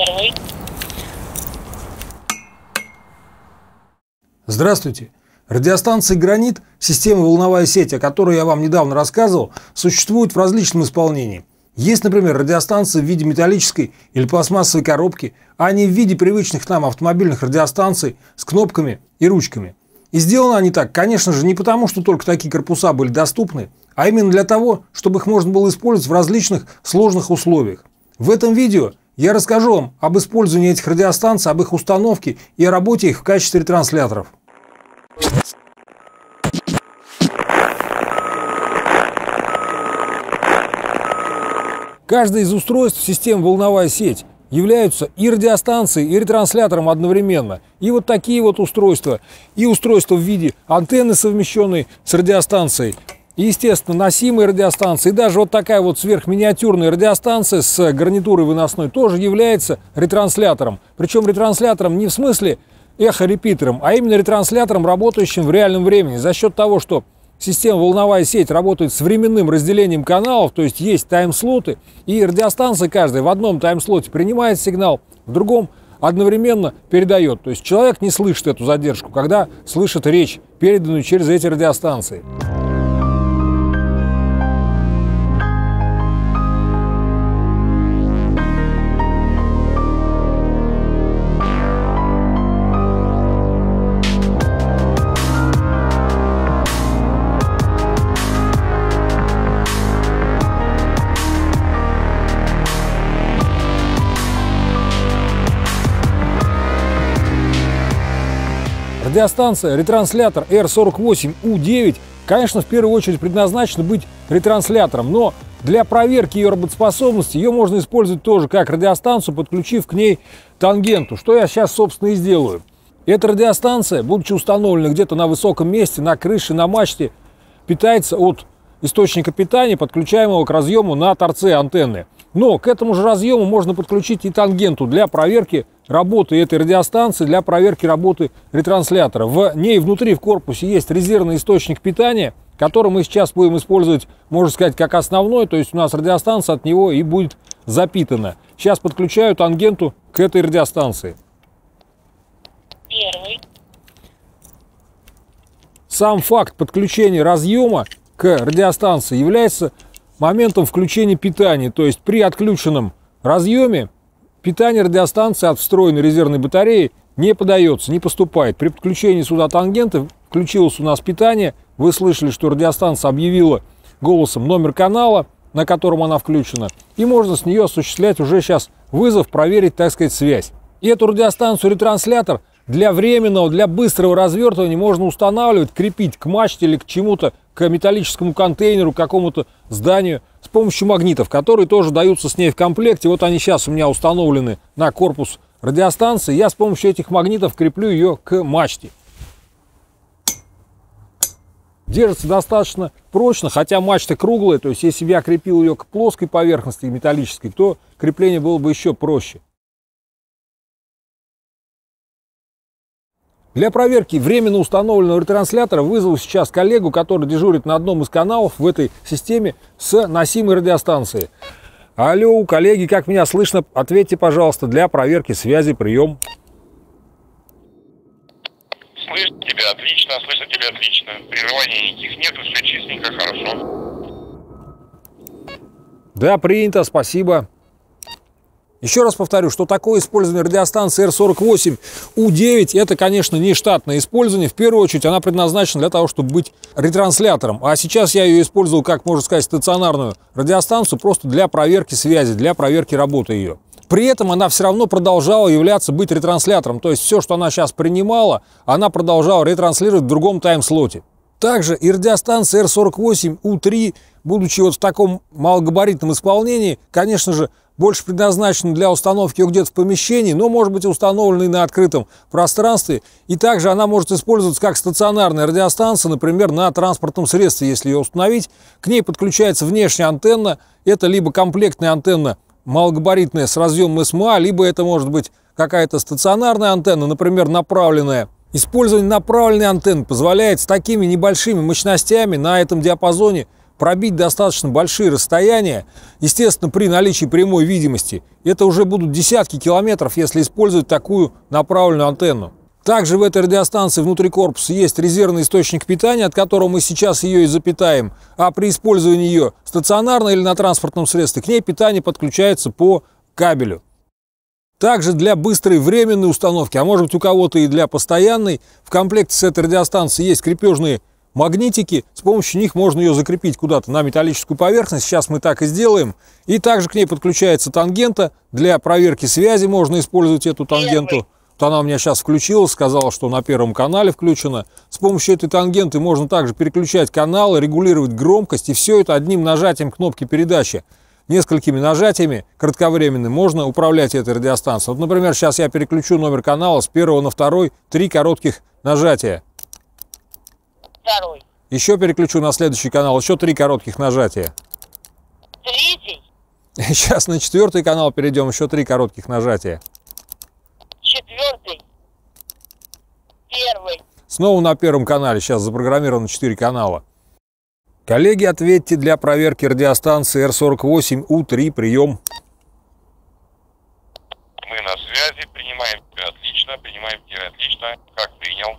Первый. Здравствуйте. Радиостанции «Гранит», система волновая сеть, о которой я вам недавно рассказывал, существует в различном исполнении. Есть, например, радиостанции в виде металлической или пластмассовой коробки, а не в виде привычных нам автомобильных радиостанций с кнопками и ручками. И сделаны они так, конечно же, не потому, что только такие корпуса были доступны, а именно для того, чтобы их можно было использовать в различных сложных условиях. В этом видео я расскажу вам об использовании этих радиостанций, об их установке и о работе их в качестве ретрансляторов. Каждое из устройств системы волновая сеть являются и радиостанцией, и ретранслятором одновременно. И вот такие вот устройства, и устройства в виде антенны, совмещенной с радиостанцией, и, естественно, носимые радиостанции, и даже вот такая вот сверхминиатюрная радиостанция с гарнитурой выносной тоже является ретранслятором. Причем ретранслятором не в смысле эхорепитером, а именно ретранслятором, работающим в реальном времени, за счет того, что система волновая сеть работает с временным разделением каналов, то есть есть тайм-слоты, и радиостанция каждая в одном тайм-слоте принимает сигнал, в другом одновременно передает. То есть человек не слышит эту задержку, когда слышит речь, переданную через эти радиостанции. Радиостанция ретранслятор R48U9, конечно, в первую очередь предназначена быть ретранслятором, но для проверки ее работоспособности ее можно использовать тоже как радиостанцию, подключив к ней тангенту, что я сейчас, собственно, и сделаю. Эта радиостанция, будучи установлена где-то на высоком месте, на крыше, на мачте, питается от источника питания, подключаемого к разъему на торце антенны. Но к этому же разъему можно подключить и тангенту для проверки работы этой радиостанции, для проверки работы ретранслятора. В ней внутри, в корпусе, есть резервный источник питания, который мы сейчас будем использовать, можно сказать, как основной. То есть у нас радиостанция от него и будет запитана. Сейчас подключаю тангенту к этой радиостанции. Первый. Сам факт подключения разъема к радиостанции является моментом включения питания. То есть при отключенном разъеме питание радиостанции от встроенной резервной батареи не подается, не поступает. При подключении сюда тангенты включилось у нас питание. Вы слышали, что радиостанция объявила голосом номер канала, на котором она включена. И можно с нее осуществлять уже сейчас вызов, проверить, так сказать, связь. И эту радиостанцию ретранслятор для временного, для быстрого развертывания можно устанавливать, крепить к мачте или к чему-то, к металлическому контейнеру, к какому-то зданию с помощью магнитов, которые тоже даются с ней в комплекте. Вот они сейчас у меня установлены на корпус радиостанции. Я с помощью этих магнитов креплю ее к мачте. Держится достаточно прочно, хотя мачта круглая, то есть если бы я крепил ее к плоской поверхности металлической, то крепление было бы еще проще. Для проверки временно установленного ретранслятора вызову сейчас коллегу, который дежурит на одном из каналов в этой системе с носимой радиостанцией. Алло, коллеги, как меня слышно? Ответьте, пожалуйста, для проверки связи, прием. Слышу тебя отлично, слышу тебя отлично. Прерываний никаких нету, все чистенько, хорошо. Да, принято, спасибо. Еще раз повторю, что такое использование радиостанции R48U9, это, конечно, не штатное использование. В первую очередь она предназначена для того, чтобы быть ретранслятором. А сейчас я ее использовал, как можно сказать, стационарную радиостанцию, просто для проверки связи, для проверки работы ее. При этом она все равно продолжала быть ретранслятором. То есть все, что она сейчас принимала, она продолжала ретранслировать в другом тайм-слоте. Также и радиостанция R48U3, будучи вот в таком малогабаритном исполнении, конечно же, больше предназначена для установки ее где-то в помещении, но может быть установлена и на открытом пространстве. И также она может использоваться как стационарная радиостанция, например, на транспортном средстве, если ее установить. К ней подключается внешняя антенна. Это либо комплектная антенна малогабаритная с разъемом СМА, либо это может быть какая-то стационарная антенна, например, направленная. Использование направленной антенны позволяет с такими небольшими мощностями на этом диапазоне пробить достаточно большие расстояния, естественно, при наличии прямой видимости. Это уже будут десятки километров, если использовать такую направленную антенну. Также в этой радиостанции внутри корпуса есть резервный источник питания, от которого мы сейчас ее и запитаем, а при использовании ее стационарно или на транспортном средстве к ней питание подключается по кабелю. Также для быстрой временной установки, а может быть у кого-то и для постоянной, в комплекте с этой радиостанцией есть крепежные магнитики. С помощью них можно ее закрепить куда-то на металлическую поверхность. Сейчас мы так и сделаем. И также к ней подключается тангента. Для проверки связи можно использовать эту тангенту. Вот она у меня сейчас включилась, сказала, что на первом канале включена. С помощью этой тангенты можно также переключать каналы, регулировать громкость. И все это одним нажатием кнопки передачи. Несколькими нажатиями кратковременными можно управлять этой радиостанцией. Вот, например, сейчас я переключу номер канала с первого на второй. 3 коротких нажатия. Второй. Еще переключу на следующий канал. Еще 3 коротких нажатия. Третий. Сейчас на 4-й канал перейдем. Еще 3 коротких нажатия. Четвертый. Первый. Снова на первом канале. Сейчас запрограммировано 4 канала. Коллеги, ответьте для проверки радиостанции R48U3. Прием. Мы на связи, принимаем тебя отлично, принимаем тебя отлично. Как принял?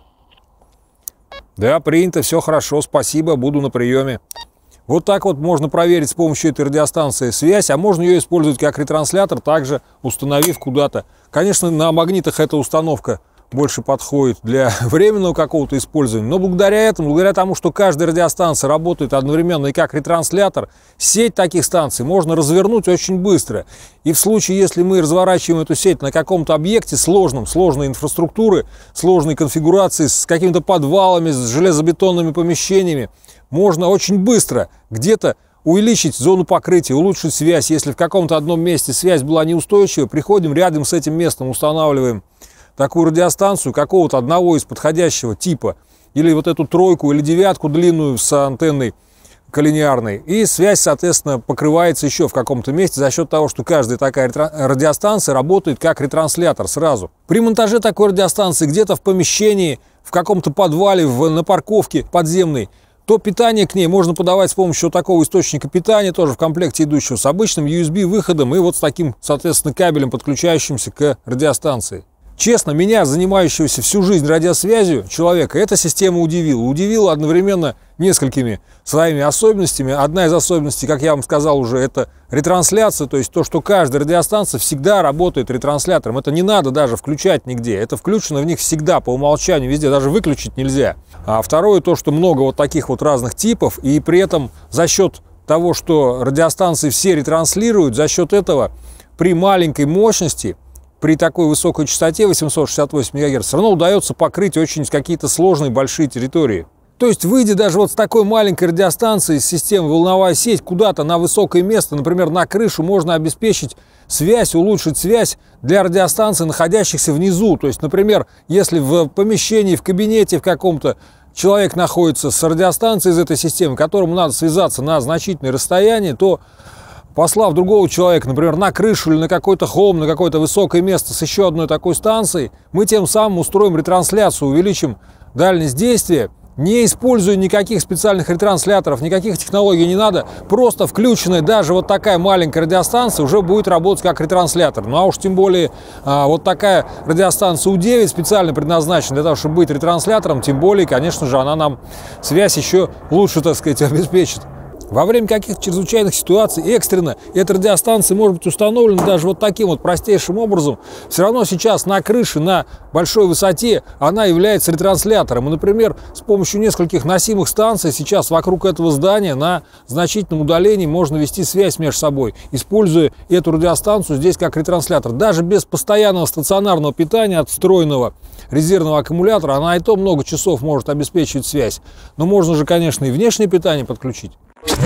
Да, принято, все хорошо, спасибо, буду на приеме. Вот так вот можно проверить с помощью этой радиостанции связь, а можно ее использовать как ретранслятор, также установив куда-то. Конечно, на магнитах эта установка больше подходит для временного какого-то использования, но благодаря этому, благодаря тому, что каждая радиостанция работает одновременно и как ретранслятор, сеть таких станций можно развернуть очень быстро. И в случае, если мы разворачиваем эту сеть на каком-то объекте сложной инфраструктуры, сложной конфигурации, с какими-то подвалами, с железобетонными помещениями, можно очень быстро где-то увеличить зону покрытия, улучшить связь. Если в каком-то одном месте связь была неустойчива, приходим рядом с этим местом, устанавливаем такую радиостанцию какого-то одного из подходящего типа, или вот эту 3 или 9 длинную с антенной коллинеарной, и связь, соответственно, покрывается еще в каком-то месте за счет того, что каждая такая радиостанция работает как ретранслятор сразу. При монтаже такой радиостанции где-то в помещении, в каком-то подвале, на парковке подземной, то питание к ней можно подавать с помощью вот такого источника питания, тоже в комплекте идущего с обычным USB-выходом и вот с таким, соответственно, кабелем, подключающимся к радиостанции. Честно, меня, занимающегося всю жизнь радиосвязью человека, эта система удивила. Удивила одновременно несколькими своими особенностями. Одна из особенностей, как я вам сказал уже, это ретрансляция, то есть то, что каждая радиостанция всегда работает ретранслятором. Это не надо даже включать нигде. Это включено в них всегда по умолчанию, везде, даже выключить нельзя. А второе, то, что много вот таких вот разных типов, и при этом за счет того, что радиостанции все ретранслируют, за счет этого при маленькой мощности, при такой высокой частоте 868 МГц все равно удается покрыть очень какие-то сложные большие территории. То есть, выйдя даже вот с такой маленькой радиостанции с системой волновая сеть куда-то на высокое место, например, на крышу, можно обеспечить связь, улучшить связь для радиостанций, находящихся внизу. То есть, например, если в помещении, в кабинете в каком-то человек находится с радиостанцией из этой системы, которому надо связаться на значительное расстояние, то послав другого человека, например, на крышу или на какой-то холм, на какое-то высокое место с еще одной такой станцией, мы тем самым устроим ретрансляцию, увеличим дальность действия, не используя никаких специальных ретрансляторов, никаких технологий не надо, просто включенная даже вот такая маленькая радиостанция уже будет работать как ретранслятор. Ну а уж тем более вот такая радиостанция U9 специально предназначена для того, чтобы быть ретранслятором, тем более, конечно же, она нам связь еще лучше, так сказать, обеспечит. Во время каких-то чрезвычайных ситуаций, экстренно, эта радиостанция может быть установлена даже вот таким вот простейшим образом. Все равно сейчас на крыше, на большой высоте она является ретранслятором. И, например, с помощью нескольких носимых станций сейчас вокруг этого здания на значительном удалении можно вести связь между собой, используя эту радиостанцию здесь как ретранслятор. Даже без постоянного стационарного питания от встроенного резервного аккумулятора она и то много часов может обеспечивать связь. Но можно же, конечно, и внешнее питание подключить.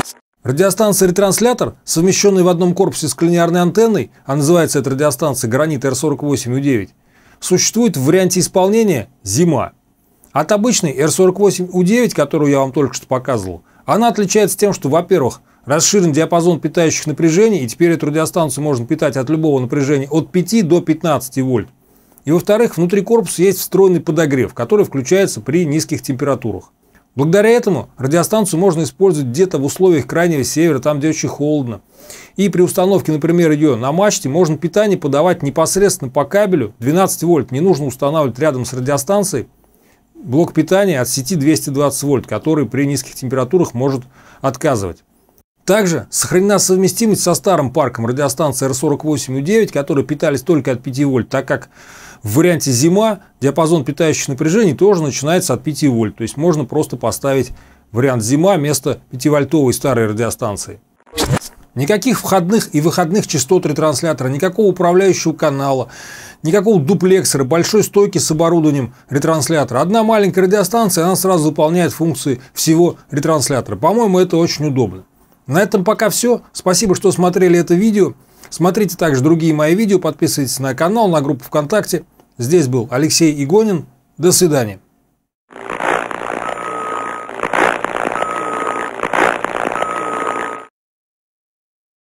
Радиостанция-ретранслятор, совмещенная в одном корпусе с коллинеарной антенной, а называется эта радиостанция Granit R48U9, существует в варианте исполнения «Зима». От обычной R48U9, которую я вам только что показывал, она отличается тем, что, во-первых, расширен диапазон питающих напряжений, и теперь эту радиостанцию можно питать от любого напряжения от 5 до 15 вольт. И, во-вторых, внутри корпуса есть встроенный подогрев, который включается при низких температурах. Благодаря этому радиостанцию можно использовать где-то в условиях крайнего севера, там, где очень холодно. И при установке, например, ее на мачте, можно питание подавать непосредственно по кабелю 12 вольт. Не нужно устанавливать рядом с радиостанцией блок питания от сети 220 вольт, который при низких температурах может отказывать. Также сохранена совместимость со старым парком радиостанции R48 U9, которые питались только от 5 вольт, так как в варианте зима диапазон питающих напряжений тоже начинается от 5 вольт. То есть можно просто поставить вариант зима вместо 5-вольтовой старой радиостанции. Никаких входных и выходных частот ретранслятора, никакого управляющего канала, никакого дуплексора, большой стойки с оборудованием ретранслятора. Одна маленькая радиостанция, она сразу выполняет функции всего ретранслятора. По-моему, это очень удобно. На этом пока все. Спасибо, что смотрели это видео. Смотрите также другие мои видео, подписывайтесь на канал, на группу ВКонтакте. Здесь был Алексей Игонин. До свидания.